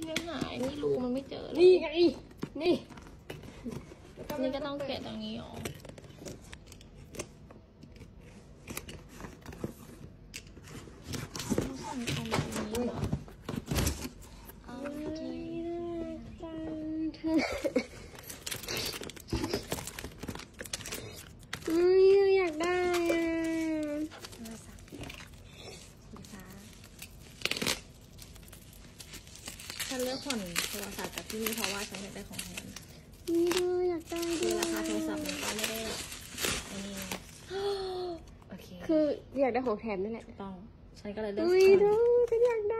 ยังหายนี่รูมันไม่เจอเลยนี่ไงนี่นี่ก็ต้องแกะตรงนี้หรอสั่งเอาแบบนี้เหรอเอาจริงอยากได้ฉันเลือกผ่อนโทรศัพท์จากที่นี่เพราะว่าฉันอยากได้ของแถมนี่ด้วยอยากได้ด้คือวยราคาโทรศัพท์มันก็ไม่ได้แบบอันนี้โอเคคืออยากได้ของแถมนั่นแหละต้องฉันก็เลยเลือกอุ้ยดูฉันอยาก